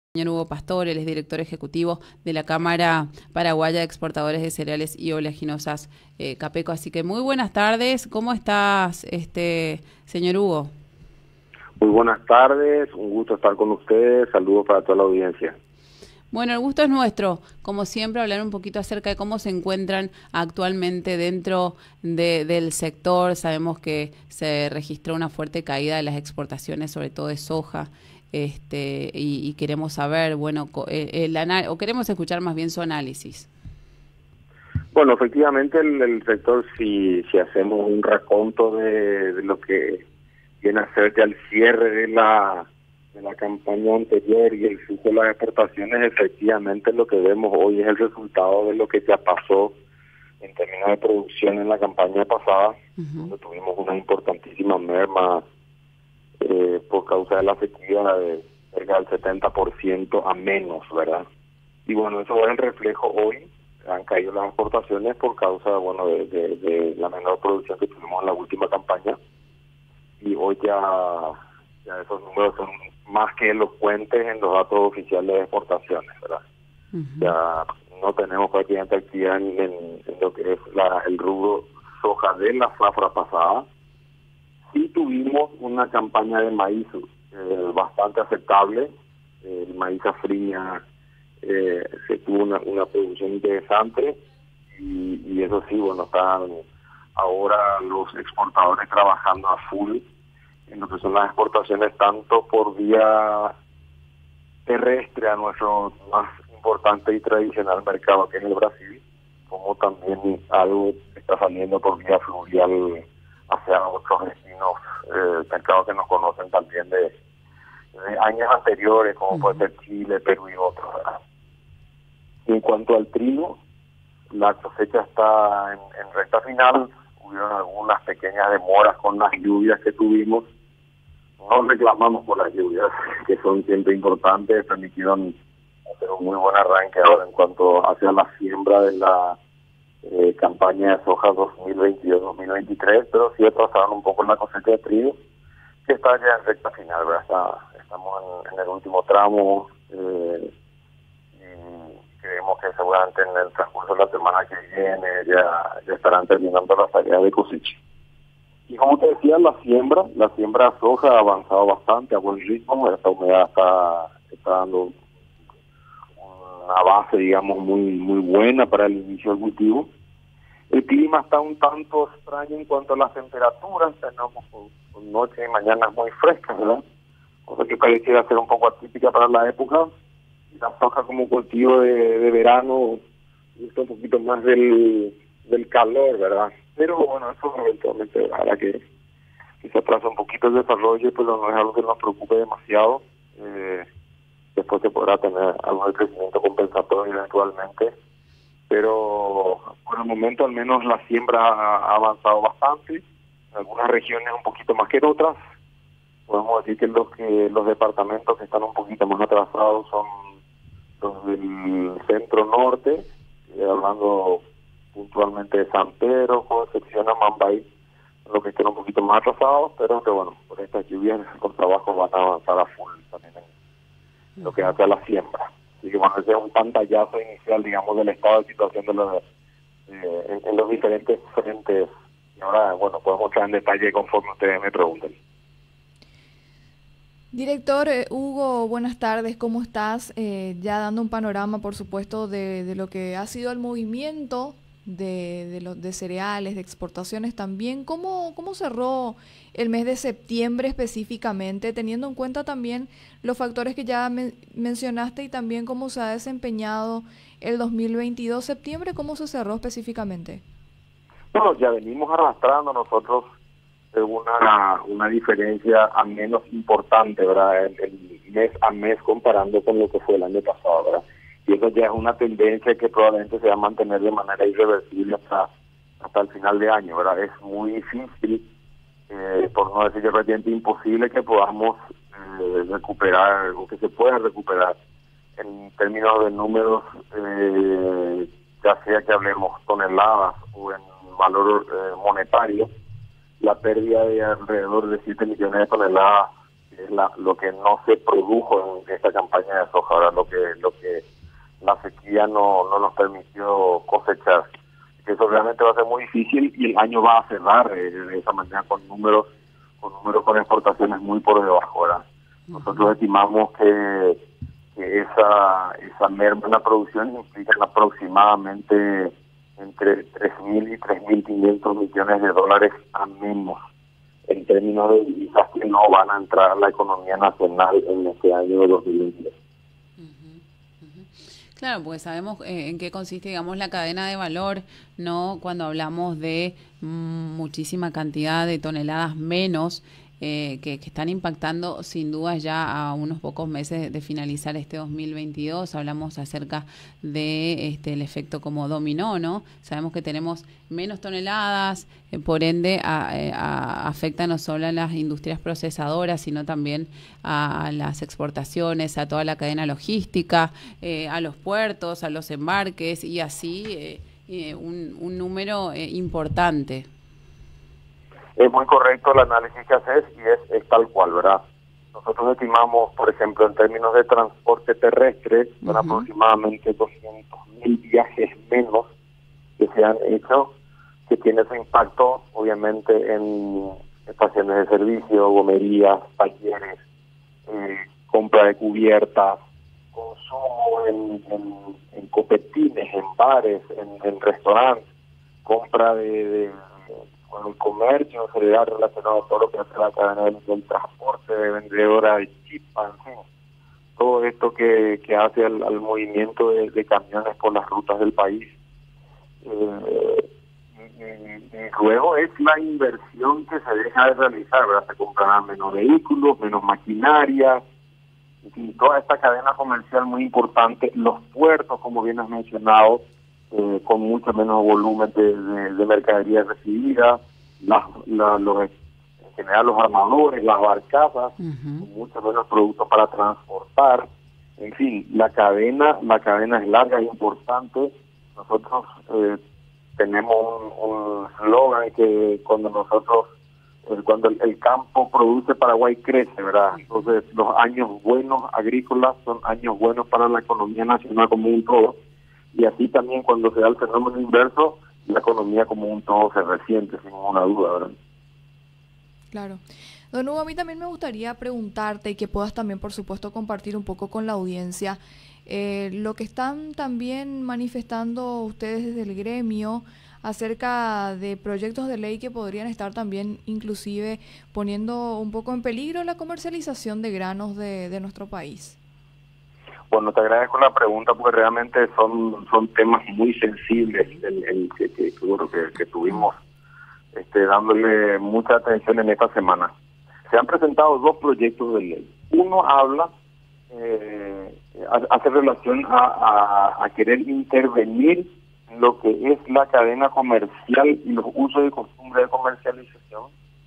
Señor Hugo Pastor, él es director ejecutivo de la Cámara Paraguaya de Exportadores de Cereales y Oleaginosas, Capeco. Así que muy buenas tardes. ¿Cómo estás, señor Hugo? Muy buenas tardes, un gusto estar con ustedes. Saludos para toda la audiencia. Bueno, el gusto es nuestro, como siempre, hablar un poquito acerca de cómo se encuentran actualmente dentro del sector. Sabemos que se registró una fuerte caída de las exportaciones, sobre todo de soja, y queremos saber, bueno, o queremos escuchar más bien su análisis. Bueno, efectivamente el sector, si hacemos un raconto de lo que viene a ser ya el cierre de la campaña anterior y el flujo de las exportaciones, efectivamente lo que vemos hoy es el resultado de lo que ya pasó en términos de producción en la campaña pasada, donde tuvimos una importantísima merma por causa de la sequía de cerca del 70% a menos, ¿verdad? Y bueno, eso es el reflejo hoy. Han caído las exportaciones por causa, bueno, de la menor producción que tuvimos en la última campaña. Y hoy ya esos números son más que elocuentes en los datos oficiales de exportaciones, ¿verdad? Ya no tenemos prácticamente actividad en lo que es el rubro soja de la zafra pasada. Sí tuvimos una campaña de maíz bastante aceptable. El maíz safrinha se tuvo una producción interesante y eso sí, bueno, están ahora los exportadores trabajando a full en lo que son las exportaciones, tanto por vía terrestre a nuestro más importante y tradicional mercado, que es el Brasil, como también algo que está saliendo por vía fluvial hacia otros vecinos, mercados que nos conocen también de años anteriores, como puede ser Chile, Perú y otros, ¿verdad? En cuanto al trigo, la cosecha está en recta final. Hubieron algunas pequeñas demoras con las lluvias que tuvimos. No reclamamos por las lluvias, que son siempre importantes, permitieron hacer un muy buen arranque ahora en cuanto hacia la siembra de la campaña de soja 2022-2023, pero sí atrasaron un poco la cosecha de trigo, que está ya en recta final, ¿verdad? Estamos en el último tramo y creemos que seguramente en el transcurso de la semana que viene ya estarán terminando las tareas de cosecha. Y como te decía, la siembra de soja ha avanzado bastante a buen ritmo. Esta humedad está dando una base, digamos, muy buena para el inicio del cultivo. El clima está un tanto extraño en cuanto a las temperaturas. Tenemos con noches y mañanas muy frescas, ¿verdad? Cosa que pareciera ser un poco atípica para la época. Y la soja como cultivo de verano gusta un poquito más del calor, ¿verdad? Pero bueno, eso eventualmente hará que se atrasa un poquito el desarrollo, pero no es algo que nos preocupe demasiado. Después se podrá tener algo de crecimiento compensatorio eventualmente, pero por el momento al menos la siembra ha avanzado bastante, en algunas regiones un poquito más que en otras. Podemos decir que los departamentos que están un poquito más atrasados son los del centro norte, hablando puntualmente de San Pedro, Concepción, Amambay, lo que estén un poquito más atrasados, pero que bueno, por estas lluvias los trabajos van a avanzar a full también en lo que hace a la siembra. Así que bueno, ese es un pantallazo inicial, digamos, del estado de situación en los diferentes frentes. Y ahora, bueno, podemos entrar en detalle conforme ustedes me pregunten. Director Hugo, buenas tardes, ¿cómo estás? Ya dando un panorama, por supuesto, de lo que ha sido el movimiento de cereales, de exportaciones también. ¿Cómo cerró el mes de septiembre específicamente, teniendo en cuenta también los factores que ya mencionaste y también cómo se ha desempeñado el 2022? ¿Septiembre cómo se cerró específicamente? Bueno, ya venimos arrastrando nosotros una diferencia a menos importante, ¿verdad? El mes a mes comparando con lo que fue el año pasado, ¿verdad? Y eso ya es una tendencia que probablemente se va a mantener de manera irreversible hasta el final de año, ¿verdad? Es muy difícil, por no decir que prácticamente imposible, que podamos recuperar o que se pueda recuperar en términos de números, ya sea que hablemos toneladas o en valor monetario, la pérdida de alrededor de 7 millones de toneladas, es lo que no se produjo en esta campaña de soja, ahora lo que la sequía no nos permitió cosechar. Eso realmente va a ser muy difícil y el año va a cerrar de esa manera con números con exportaciones muy por debajo, ¿verdad? Nosotros estimamos que esa merma en la producción implica aproximadamente entre 3.000 y 3.500 millones de dólares a menos en términos de divisas que no van a entrar a la economía nacional en este año de 2022. Claro, pues sabemos en qué consiste, digamos, la cadena de valor, ¿no? Cuando hablamos de muchísima cantidad de toneladas menos que están impactando sin duda ya a unos pocos meses de finalizar este 2022. Hablamos acerca de el efecto como dominó, ¿no? Sabemos que tenemos menos toneladas, por ende afecta no solo a las industrias procesadoras, sino también a las exportaciones, a toda la cadena logística, a los puertos, a los embarques y así un número importante. Es muy correcto el análisis que haces y es tal cual, ¿verdad? Nosotros estimamos, por ejemplo, en términos de transporte terrestre, son aproximadamente 200.000 viajes menos que se han hecho, que tiene su impacto, obviamente, en estaciones de servicio, gomerías, talleres, compra de cubiertas, consumo en copetines, en bares, en restaurantes, compra con el comercio en general relacionado a todo lo que hace la cadena del transporte, de vendedora de chipa, en fin, todo esto que hace al movimiento de camiones por las rutas del país. Y luego es la inversión que se deja de realizar, ¿verdad? Se comprarán menos vehículos, menos maquinaria, en fin, toda esta cadena comercial muy importante, los puertos, como bien has mencionado, con mucho menos volumen de mercadería recibida, en general los armadores, las barcazas, con mucho menos productos para transportar. En fin, la cadena es larga e importante. Nosotros tenemos un slogan que cuando el campo produce, Paraguay crece, ¿verdad? Entonces los años buenos agrícolas son años buenos para la economía nacional como un todo. Y así también cuando se da el fenómeno inverso, la economía como un todo se resiente, sin ninguna duda, ¿verdad? Claro. Don Hugo, a mí también me gustaría preguntarte y que puedas también, por supuesto, compartir un poco con la audiencia lo que están también manifestando ustedes desde el gremio acerca de proyectos de ley que podrían estar también inclusive poniendo un poco en peligro la comercialización de granos de nuestro país. Bueno, te agradezco la pregunta porque realmente son temas muy sensibles que tuvimos dándole mucha atención en esta semana. Se han presentado dos proyectos de ley. Uno hace relación a querer intervenir en lo que es la cadena comercial y los usos y costumbres de comercialización.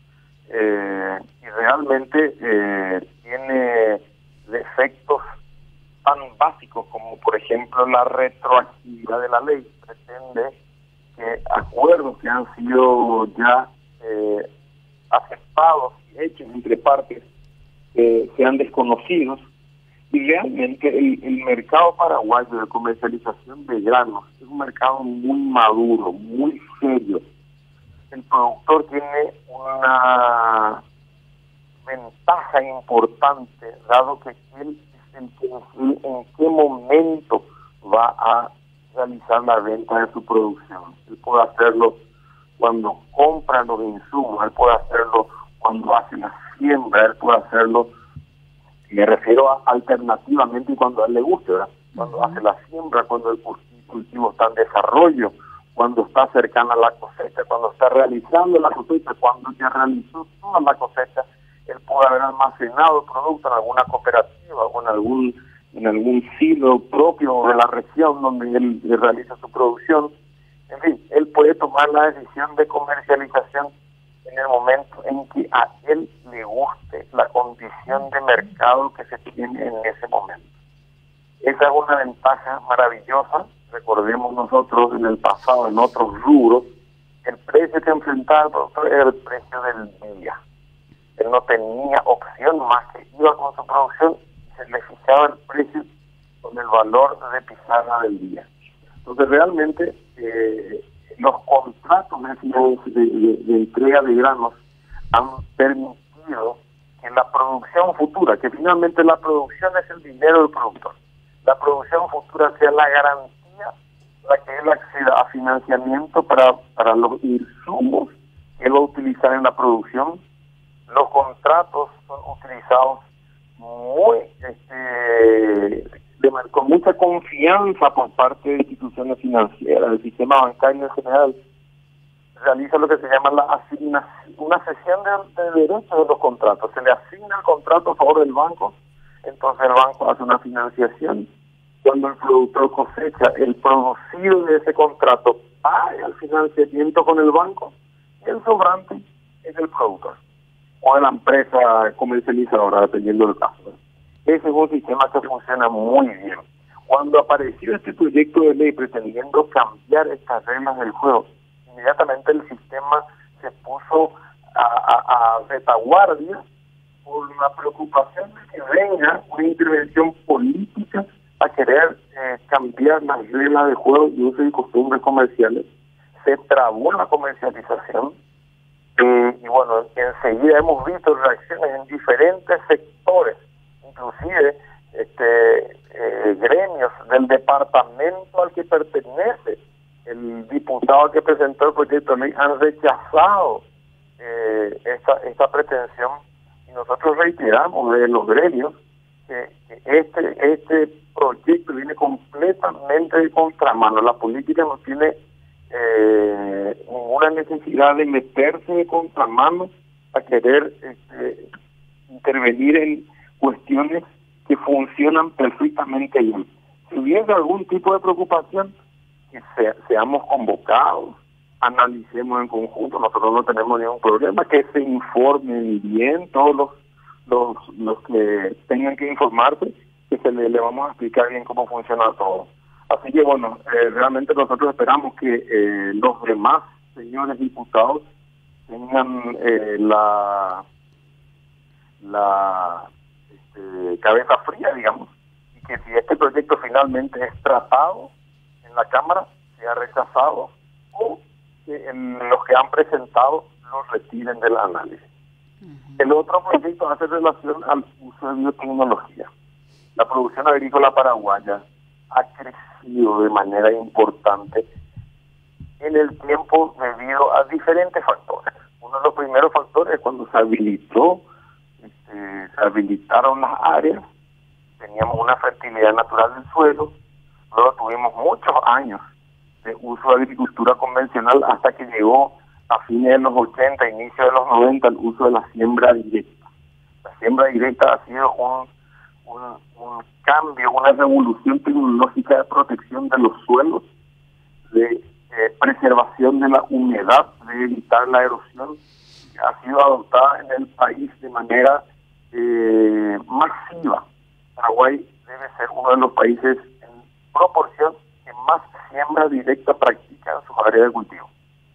Y realmente tiene defectos tan básicos como, por ejemplo, la retroactividad de la ley. Pretende que acuerdos que han sido ya aceptados y hechos entre partes sean desconocidos. Y realmente el mercado paraguayo de comercialización de granos es un mercado muy maduro, muy serio. El productor tiene una ventaja importante, dado que él en qué momento va a realizar la venta de su producción. Él puede hacerlo cuando compra los insumos, él puede hacerlo cuando hace la siembra, él puede hacerlo, me refiero a alternativamente, y cuando a él le guste, ¿verdad? Cuando hace la siembra, cuando el cultivo está en desarrollo, cuando está cercana a la cosecha, cuando está realizando la cosecha, cuando ya realizó toda la cosecha, él puede haber almacenado producto en alguna cooperativa o en algún silo propio de la región donde él realiza su producción. En fin, él puede tomar la decisión de comercialización en el momento en que a él le guste la condición de mercado que se tiene en ese momento. Esa es una ventaja maravillosa. Recordemos nosotros en el pasado, en otros rubros, el precio que enfrentaba el productor era el precio del día. él no tenía opción más que iba con su producción y se le fijaba el precio con el valor de pizarra del día. Entonces realmente los contratos de entrega de granos han permitido que la producción futura, que finalmente la producción es el dinero del productor, la producción futura sea la garantía, la que él acceda a financiamiento para los insumos que él va a utilizar en la producción. Los contratos son utilizados muy con mucha confianza por parte de instituciones financieras, del sistema bancario en general. Realiza lo que se llama la asignación, una cesión de derechos de los contratos. Se le asigna el contrato a favor del banco, entonces el banco hace una financiación. Cuando el productor cosecha, el producido de ese contrato paga el financiamiento con el banco y el sobrante es el productor o de la empresa comercializadora, dependiendo del caso. Ese es un sistema que funciona muy bien. Cuando apareció este proyecto de ley pretendiendo cambiar estas reglas del juego, inmediatamente el sistema se puso a retaguardia por la preocupación de que venga una intervención política a querer cambiar las reglas de juego y uso y costumbres comerciales. Se trabó la comercialización y bueno, enseguida hemos visto reacciones en diferentes sectores, inclusive gremios del departamento al que pertenece el diputado que presentó el proyecto de ley han rechazado esta pretensión, y nosotros reiteramos de los gremios que este proyecto viene completamente de contramano. La política no tiene ninguna necesidad de meterse de contramano a querer intervenir en cuestiones que funcionan perfectamente bien. Si hubiese algún tipo de preocupación, que seamos convocados, analicemos en conjunto, nosotros no tenemos ningún problema, que se informen bien todos los que tengan que informarse, que le vamos a explicar bien cómo funciona todo. Así que bueno, realmente nosotros esperamos que los demás señores diputados tengan la cabeza fría, digamos, y que si este proyecto finalmente es tratado en la Cámara, sea rechazado, o que los que han presentado lo retiren del análisis. El otro proyecto hace relación al uso de biotecnología. La producción agrícola paraguaya ha crecido de manera importante en el tiempo debido a diferentes factores. Uno de los primeros factores es cuando se habilitaron las áreas, teníamos una fertilidad natural del suelo, luego tuvimos muchos años de uso de agricultura convencional hasta que llegó a fines de los 80, inicio de los 90, el uso de la siembra directa. La siembra directa ha sido un cambio, una revolución tecnológica de protección de los suelos, de preservación de la humedad, de evitar la erosión, que ha sido adoptada en el país de manera masiva. Paraguay debe ser uno de los países en proporción que más siembra directa practica en sus áreas de cultivo.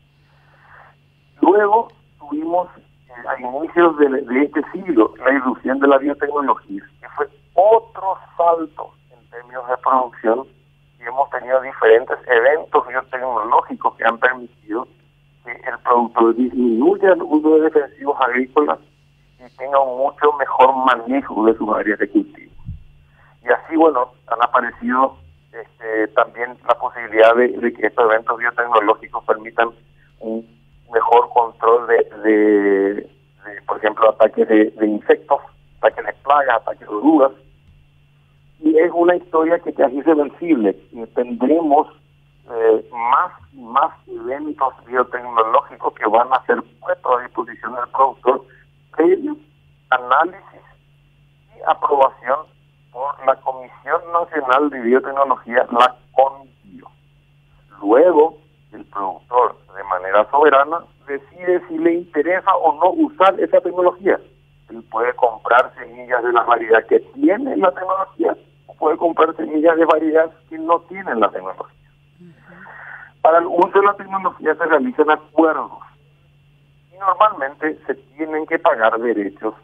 Luego tuvimos a inicios de este siglo la irrupción de la biotecnología, que fue otro salto en términos de producción, y hemos tenido diferentes eventos biotecnológicos que han permitido que el productor disminuya el uso de defensivos agrícolas y tenga un mucho mejor manejo de sus áreas de cultivo. Y así, bueno, han aparecido también la posibilidad de que estos eventos biotecnológicos permitan un mejor control de por ejemplo, ataques de insectos, ataques de plagas, ataques de orugas. Y es una historia que es irreversible. Tendremos más eventos biotecnológicos que van a ser puestos a disposición del productor, previo análisis y aprobación por la Comisión Nacional de Biotecnología, la CONBIO. Luego, el productor, de manera soberana, decide si le interesa o no usar esa tecnología. Él puede comprar semillas de la variedad que tiene la tecnología, o puede comprar semillas de variedad que no tienen la tecnología. Para el uso de la tecnología se realizan acuerdos y normalmente se tienen que pagar derechos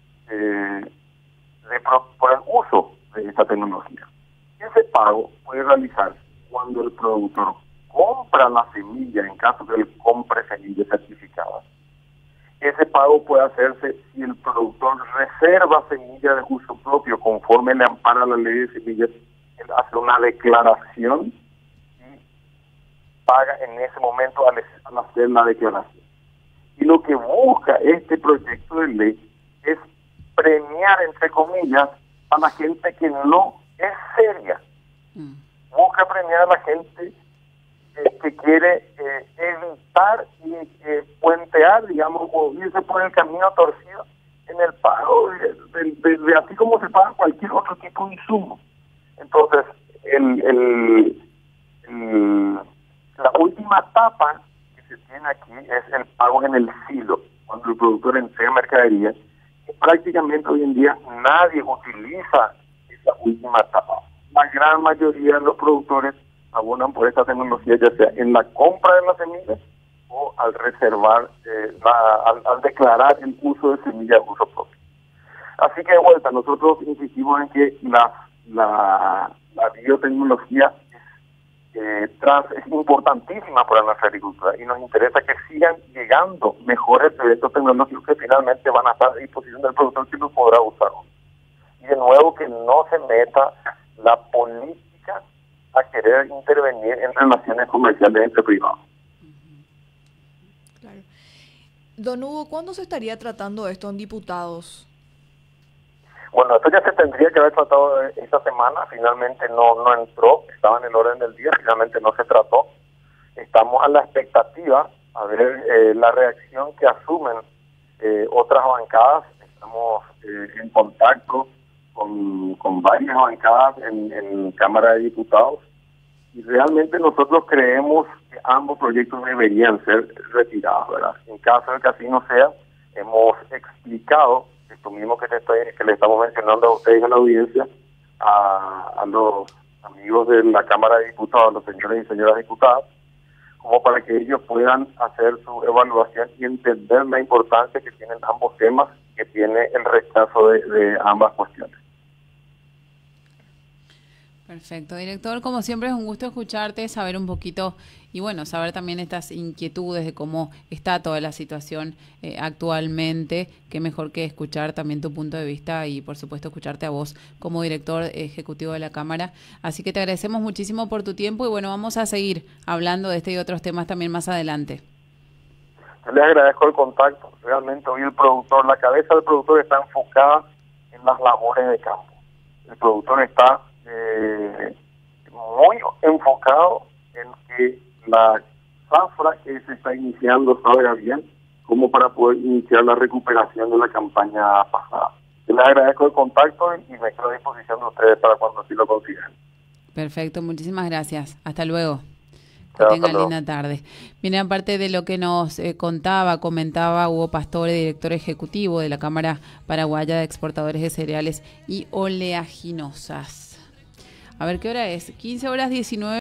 por el uso de esta tecnología. Ese pago puede realizarse cuando el productor compra la semilla, en caso que él compre semillas certificadas. Ese pago puede hacerse si el productor reserva semillas de uso propio, conforme le ampara la ley de semillas. Él hace una declaración y paga en ese momento al hacer la declaración. Y lo que busca este proyecto de ley es premiar, entre comillas, a la gente que no es seria. Busca premiar a la gente que quiere evitar y puentear, digamos, o irse por el camino torcido en el pago de así como se paga cualquier otro tipo de insumo. Entonces, la última etapa que se tiene aquí es el pago en el silo, cuando el productor entrega mercadería. Y prácticamente hoy en día nadie utiliza esa última etapa. La gran mayoría de los productores abonan por esta tecnología, ya sea en la compra de las semillas o al reservar, al declarar el uso de semillas de uso propio. Así que de vuelta, nosotros insistimos en que la biotecnología es importantísima para nuestra agricultura y nos interesa que sigan llegando mejores proyectos tecnológicos que finalmente van a estar a disposición del productor que los podrá usar. Y de nuevo, que no se meta la política a querer intervenir en relaciones comerciales entre privados. Claro. Don Hugo, ¿cuándo se estaría tratando esto en diputados? Bueno, esto ya se tendría que haber tratado esta semana, finalmente no entró, estaba en el orden del día, finalmente no se trató. Estamos a la expectativa a ver la reacción que asumen otras bancadas. Estamos en contacto con varias bancadas en Cámara de Diputados y realmente nosotros creemos que ambos proyectos deberían ser retirados, ¿verdad? En caso de que así no sea, hemos explicado esto mismo que le estamos mencionando a ustedes en la audiencia, a los amigos de la Cámara de Diputados, los señores y señoras diputadas, como para que ellos puedan hacer su evaluación y entender la importancia que tienen ambos temas, que tiene el rechazo de ambas cuestiones. Perfecto, director, como siempre es un gusto escucharte, saber un poquito y bueno, saber también estas inquietudes de cómo está toda la situación actualmente. Qué mejor que escuchar también tu punto de vista y por supuesto escucharte a vos como director ejecutivo de la Cámara. Así que te agradecemos muchísimo por tu tiempo y bueno, vamos a seguir hablando de este y otros temas también más adelante. Yo les agradezco el contacto. Realmente hoy la cabeza del productor está enfocada en las labores de campo. El productor está muy enfocado en que la zafra que se está iniciando salga bien, como para poder iniciar la recuperación de la campaña pasada. Yo les agradezco el contacto y me quedo a disposición de ustedes para cuando así lo consigan. Perfecto, muchísimas gracias. Hasta luego. Chao, Que tengan linda tarde. Bien, aparte de lo que nos comentaba Hugo Pastore, director ejecutivo de la Cámara Paraguaya de Exportadores de Cereales y Oleaginosas. A ver, ¿qué hora es? 15:19.